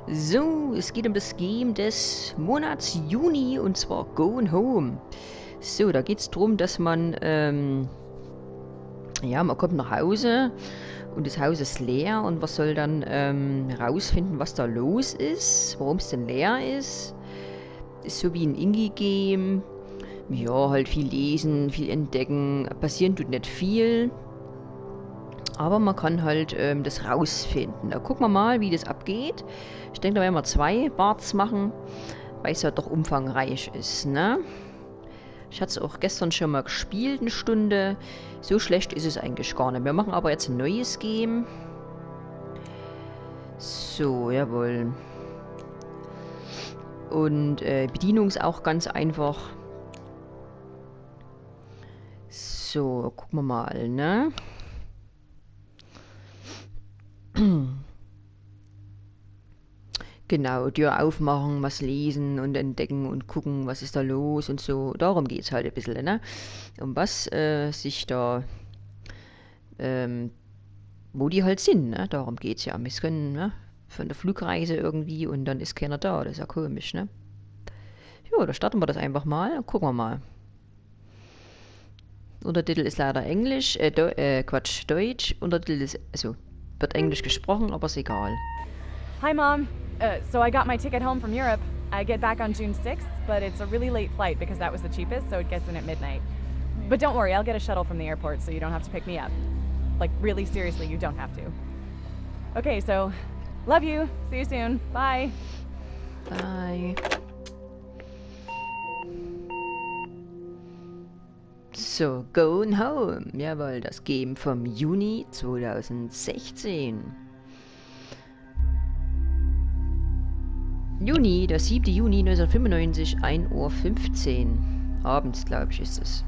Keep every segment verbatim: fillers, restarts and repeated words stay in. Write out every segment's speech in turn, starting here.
So, es geht um das Game des Monats Juni und zwar Going Home. So, da geht es darum, dass man, ähm, ja, man kommt nach Hause und das Haus ist leer und man soll dann ähm, rausfinden, was da los ist, warum es denn leer ist. Ist so wie ein Indie-Game. Ja, halt viel lesen, viel entdecken. Passieren tut nicht viel. Aber man kann halt ähm, das rausfinden. Da gucken wir mal, wie das abgeht. Ich denke, da werden wir zwei Parts machen, weil es ja doch umfangreich ist, ne? Ich hatte es auch gestern schon mal gespielt, eine Stunde. So schlecht ist es eigentlich gar nicht. Wir machen aber jetzt ein neues Game. So, jawohl. Und äh, Bedienung ist auch ganz einfach. So, gucken wir mal, ne? Genau, Tür aufmachen, was lesen und entdecken und gucken, was ist da los und so. Darum geht es halt ein bisschen, ne? Um was äh, sich da, ähm, wo die halt sind, ne? Darum geht es ja. Wir können, ne? Von der Flugreise irgendwie und dann ist keiner da. Das ist ja komisch, ne? Jo, da starten wir das einfach mal und gucken wir mal. Untertitel ist leider Englisch, äh, Deu äh, Quatsch, Deutsch. Untertitel ist, also, wird Englisch gesprochen, aber ist egal. Hi, Mom. Uh, so I got my ticket home from Europe. I get back on June sixth, but it's a really late flight because that was the cheapest, so it gets in at midnight. But don't worry, I'll get a shuttle from the airport so you don't have to pick me up. Like, really seriously, you don't have to. Okay, so, love you. See you soon. Bye. Bye. So, Going Home. Jawohl, das Game vom Juni zweitausendsechzehn. Juni, der siebte Juni neunzehnhundertfünfundneunzig, ein Uhr fünfzehn. Abends, glaube ich, ist es.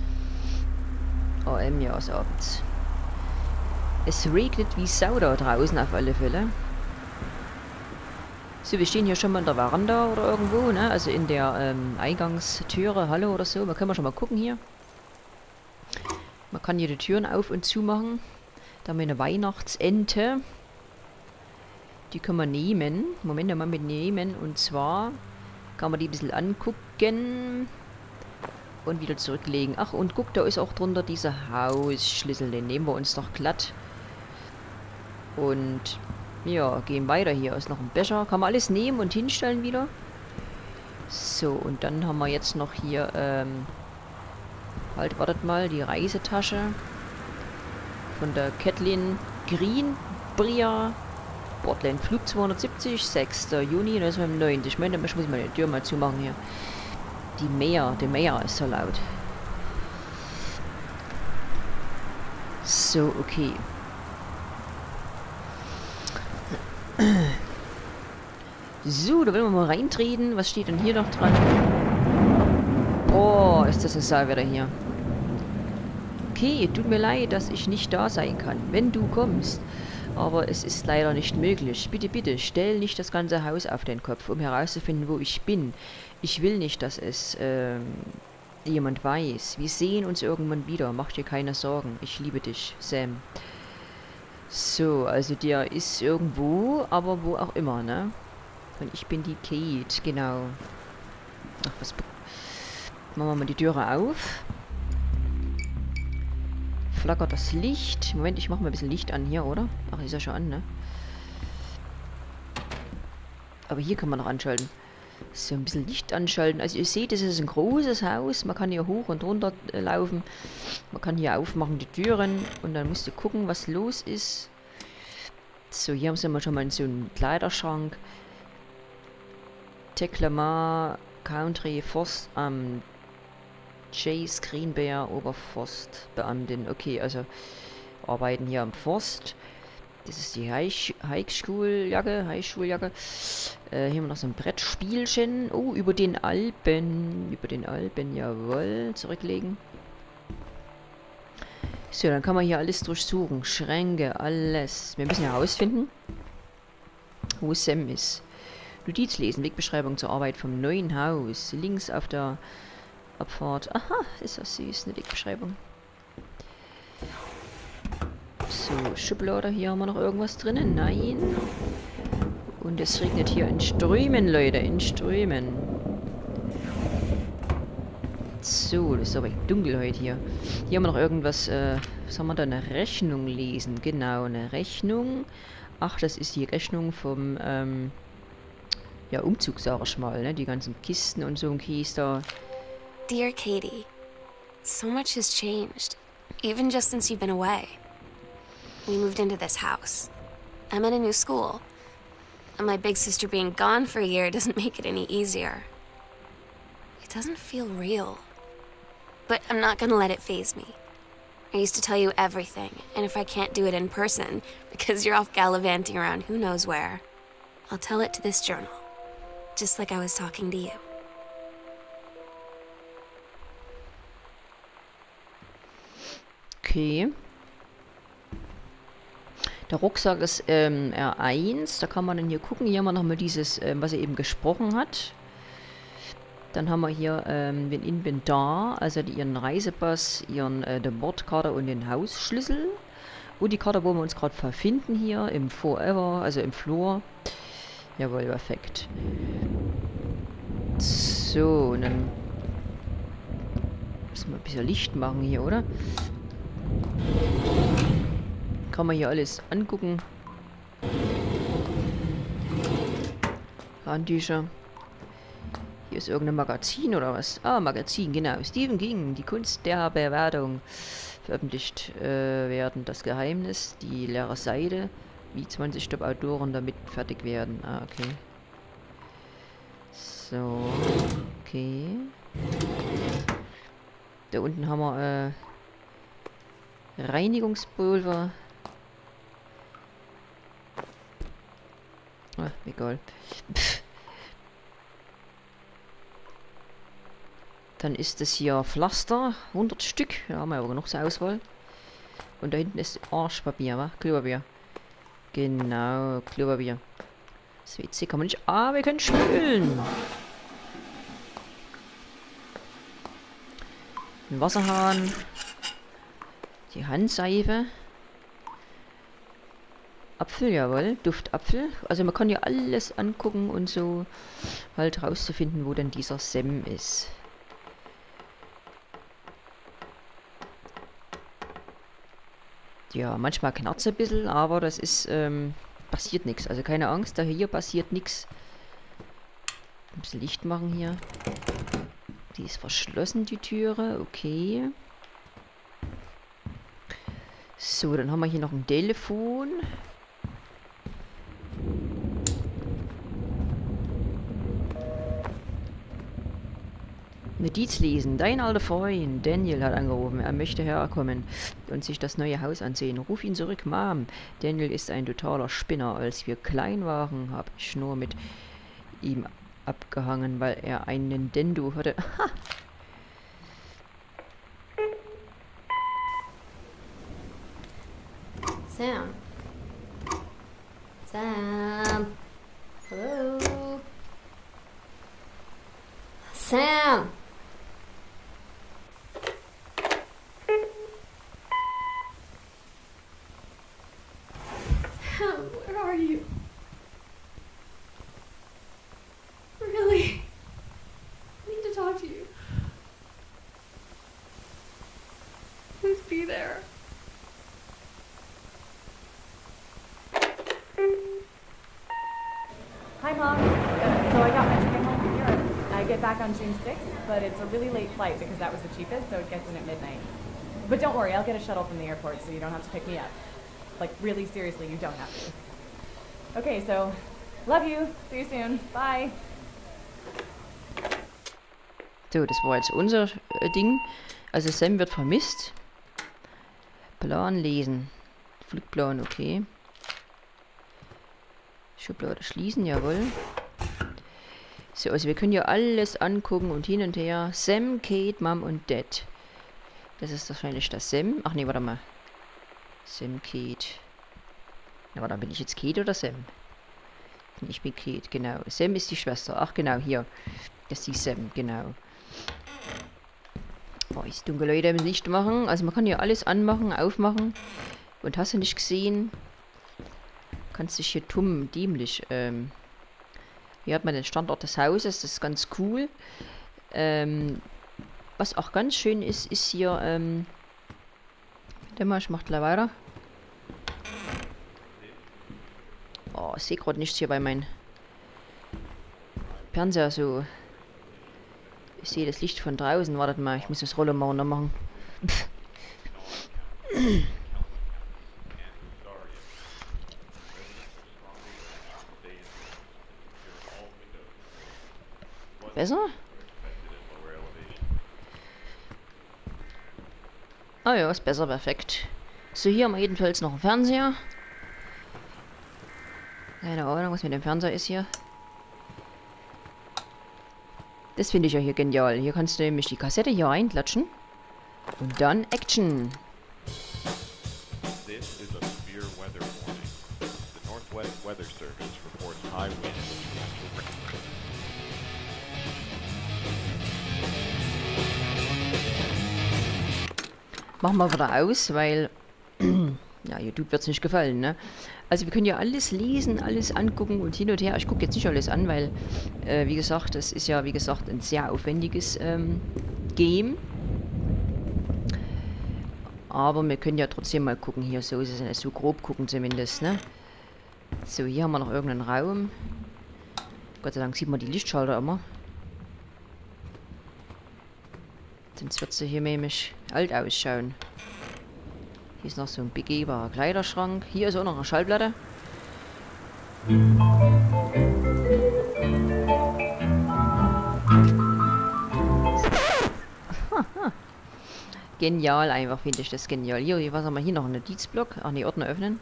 A M, ja, ist abends. Es regnet wie Sau da draußen auf alle Fälle. So, wir stehen hier schon mal in der Veranda oder irgendwo, ne? Also in der ähm, Eingangstüre, Halle oder so. Da können wir schon mal gucken hier. Man kann hier die Türen auf und zu machen. Da haben wir eine Weihnachtsente. Die können wir nehmen. Moment, mal mitnehmen. Und zwar kann man die ein bisschen angucken. Und wieder zurücklegen. Ach, und guck, da ist auch drunter dieser Hausschlüssel. Den nehmen wir uns doch glatt. Und ja, gehen weiter. Hier ist noch ein Becher. Kann man alles nehmen und hinstellen wieder. So, und dann haben wir jetzt noch hier, ähm, halt, wartet mal, die Reisetasche. Von der Kathleen Greenbrier. Portland, Flug zweihundertsiebzig, sechster Juni neunzehnhundertneunzig. Ich meine, ich muss mal die Tür mal zumachen hier. Die Meer, der Meer ist so laut. So, okay. So, da wollen wir mal reintreten. Was steht denn hier noch dran? Oh, ist das ein Saal wieder hier. Okay, tut mir leid, dass ich nicht da sein kann, wenn du kommst. Aber es ist leider nicht möglich. Bitte, bitte, stell nicht das ganze Haus auf den Kopf, um herauszufinden, wo ich bin. Ich will nicht, dass es ähm, jemand weiß. Wir sehen uns irgendwann wieder. Mach dir keine Sorgen. Ich liebe dich, Sam. So, also der ist irgendwo, aber wo auch immer, ne? Und ich bin die Kate, genau. Ach, was... Machen wir mal die Türe auf. Flackert das Licht. Moment, ich mache mal ein bisschen Licht an hier, oder? Ach, ist ja schon an, ne? Aber hier kann man noch anschalten. So, ein bisschen Licht anschalten. Also ihr seht, es ist ein großes Haus. Man kann hier hoch und runter äh, laufen. Man kann hier aufmachen die Türen. Und dann musst du gucken, was los ist. So, hier haben wir schon mal so einen Kleiderschrank. Teclamar, Country, Forst am... Ähm, Chase, Greenbeer, Oberforstbeamtin. Okay, also arbeiten hier am Forst. Das ist die Highschuljacke. Highschuljacke. Äh, hier haben wir noch so ein Brettspielchen. Oh, über den Alpen. Über den Alpen, jawohl. Zurücklegen. So, dann kann man hier alles durchsuchen. Schränke, alles. Wir müssen herausfinden, wo Sam ist. Notiz lesen. Wegbeschreibung zur Arbeit vom neuen Haus. Links auf der Abfahrt. Aha, ist das süß, eine Wegbeschreibung. So, Schublade, hier haben wir noch irgendwas drinnen. Nein. Und Und es regnet hier in Strömen, Leute, in Strömen. So, das ist aber dunkel heute hier. Hier haben wir noch irgendwas, äh, was haben wir da? Eine Rechnung lesen. Genau, eine Rechnung. Ach, das ist die Rechnung vom, ähm, ja, Umzug, sag ich mal, ne? Die ganzen Kisten und so ein Kies da. Dear Katie, so much has changed, even just since you've been away. We moved into this house. I'm at a new school. And my big sister being gone for a year doesn't make it any easier. It doesn't feel real. But I'm not gonna let it faze me. I used to tell you everything, and if I can't do it in person, because you're off gallivanting around who knows where, I'll tell it to this journal. Just like I was talking to you. Okay. Der Rucksack ist ähm, R eins. Da kann man dann hier gucken. Hier haben wir nochmal dieses, ähm, was er eben gesprochen hat. Dann haben wir hier ähm, den Inventar, also die, ihren Reisepass, ihren äh, den Bordkarte und den Hausschlüssel. Und die Karte, wo wir uns gerade befinden hier, im Forever, also im Flur. Jawohl, perfekt. So, und dann müssen wir ein bisschen Licht machen hier, oder? Kann man hier alles angucken. Handtücher. Hier ist irgendein Magazin oder was? Ah, Magazin, genau. Stephen King, die Kunst der Bewertung. Veröffentlicht äh, werden. Das Geheimnis, die leere Seite. Wie zwanzig Top-Autoren damit fertig werden. Ah, okay. So. Okay. Da unten haben wir äh, Reinigungspulver. Ah, egal. Pff. Dann ist es hier Pflaster, hundert Stück. Da haben wir aber genug zur Auswahl. Und da hinten ist Arschpapier, wa? Klopapier. Genau, Klopapier. Das W C kann man nicht. Ah, wir können spülen. Ein Wasserhahn. Die Handseife. Apfel, jawohl. Duftapfel. Also man kann ja alles angucken und so halt rauszufinden, wo denn dieser Sem ist. Ja, manchmal knarrt es ein bisschen, aber das ist, ähm, passiert nichts. Also keine Angst, da hier passiert nichts. Ein bisschen Licht machen hier. Die ist verschlossen, die Türe. Okay. So, dann haben wir hier noch ein Telefon. Notiz lesen. Dein alter Freund Daniel hat angerufen. Er möchte herkommen und sich das neue Haus ansehen. Ruf ihn zurück, Mom. Daniel ist ein totaler Spinner. Als wir klein waren, habe ich nur mit ihm abgehangen, weil er einen Nintendo hatte. Sam. Sam. Hello. Sam. Sam, where are you? Really? I need to talk to you. Please be there. Hi, Mom. Uh, so I got my ticket home from Europe. I get back on June sixth, but it's a really late flight because that was the cheapest, so it gets in at midnight. But don't worry, I'll get a shuttle from the airport so you don't have to pick me up. Like, really seriously, you don't have to. Okay, so, love you. See you soon. Bye. So, das war jetzt unser äh, Ding. Also Sam wird vermisst. Plan lesen. Flugplan, okay. Schublade schließen, jawohl. So, also wir können ja alles angucken und hin und her. Sam, Kate, Mom und Dad. Das ist wahrscheinlich das Sam. Ach nee, warte mal. Sam, Kate. Na, warte, bin ich jetzt Kate oder Sam? Ich bin Kate, genau. Sam ist die Schwester. Ach genau, hier. Das ist die Sam, genau. Oh, ist dunkel, Leute, mit Licht machen. Also man kann ja alles anmachen, aufmachen. Und hast du nicht gesehen? Kannst dich hier dumm, dämlich, ähm, Hier hat man den Standort des Hauses, das ist ganz cool. Ähm, was auch ganz schön ist, ist hier, ähm... Warte mal, ich mach gleich weiter. Oh, ich sehe gerade nichts hier bei meinem Fernseher so. Ich sehe das Licht von draußen. Wartet mal, ich muss das Rollenmauer noch machen. Besser? Ah ja, ist besser, perfekt. So, hier haben wir jedenfalls noch einen Fernseher. Keine Ahnung, was mit dem Fernseher ist hier. Das finde ich ja hier genial. Hier kannst du nämlich die Kassette hier reinklatschen. Und dann Action. This is a severe weather warning. The Northwest Weather Service reports high winds. Machen wir wieder aus, weil... ja, YouTube wird es nicht gefallen, ne? Also wir können ja alles lesen, alles angucken und hin und her. Ich gucke jetzt nicht alles an, weil, äh, wie gesagt, das ist ja, wie gesagt, ein sehr aufwendiges ähm, Game. Aber wir können ja trotzdem mal gucken. Hier, so ist es, so grob gucken zumindest, ne? So, hier haben wir noch irgendeinen Raum. Gott sei Dank sieht man die Lichtschalter immer. Sonst wird sie hier nämlich alt ausschauen. Hier ist noch so ein begehbarer Kleiderschrank. Hier ist auch noch eine Schallplatte. Genial einfach, finde ich das genial. Hier, was haben wir hier noch? Ein Notizblock. Ach ne, Ordner öffnen.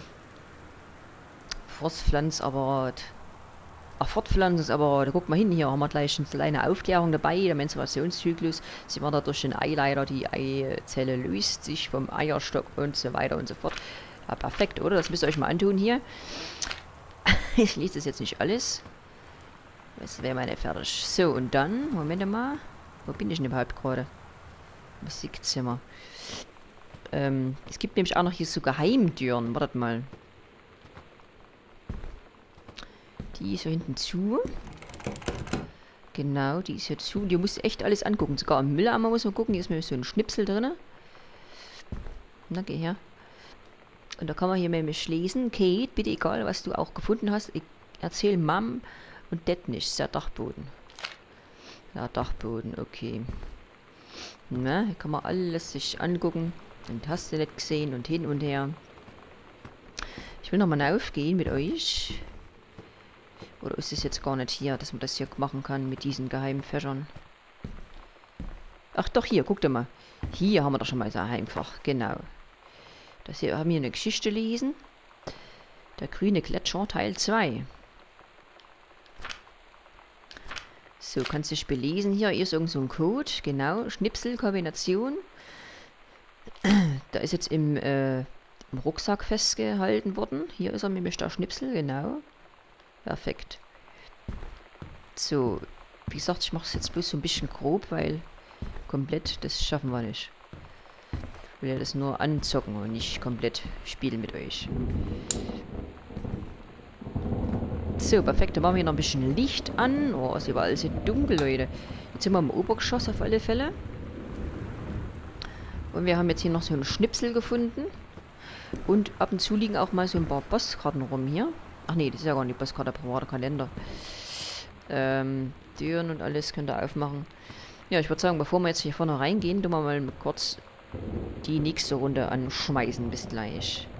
Forstpflanzapparat. Ach, Fortpflanzungsapparat. Guck mal hin, hier haben wir gleich eine kleine Aufklärung dabei. Der Menstruationszyklus. Sie war da durch den Eileiter, die Eizelle löst sich vom Eierstock und so weiter und so fort. Ja, perfekt, oder? Das müsst ihr euch mal antun hier. Ich lese das jetzt nicht alles. Das wäre meine fertig. So, und dann, Moment mal. Wo bin ich denn überhaupt gerade? Musikzimmer. Ähm, es gibt nämlich auch noch hier so Geheimtüren. Wartet mal. Die ist hier hinten zu. Genau, die ist hier zu. Die muss echt alles angucken. Sogar im Mülleimer muss man gucken. Hier ist mir so ein Schnipsel drin. Na, geh her. Und da kann man hier nämlich lesen. Kate, bitte egal, was du auch gefunden hast. Ich erzähl Mom und Dad nicht. Der Dachboden. Der Dachboden, okay. Na, hier kann man alles sich angucken. Und hast du nicht gesehen und hin und her. Ich will nochmal aufgehen mit euch. Oder ist es jetzt gar nicht hier, dass man das hier machen kann mit diesen geheimen Fächern? Ach doch, hier, guckt mal. Hier haben wir doch schon mal so ein Heimfach, genau. Das hier haben wir eine Geschichte lesen. Der grüne Gletscher, Teil zwei. So, kannst du dich belesen hier. Hier ist irgend so ein Code, genau. Schnipsel, Kombination. Da ist jetzt im, äh, im Rucksack festgehalten worden. Hier ist er nämlich der Schnipsel, genau. Perfekt. So, wie gesagt, ich mache es jetzt bloß so ein bisschen grob, weil komplett, das schaffen wir nicht. Ich will ja das nur anzocken und nicht komplett spielen mit euch. So, perfekt, dann machen wir noch ein bisschen Licht an. Oh, ist überall so dunkel, Leute. Jetzt sind wir im Obergeschoss auf alle Fälle. Und wir haben jetzt hier noch so einen Schnipsel gefunden. Und ab und zu liegen auch mal so ein paar Postkarten rum hier. Ach nee, das ist ja gar nicht Postkarte, private Kalender. Ähm, Türen und alles könnt ihr aufmachen. Ja, ich würde sagen, bevor wir jetzt hier vorne reingehen, tun wir mal kurz die nächste Runde anschmeißen. Bis gleich.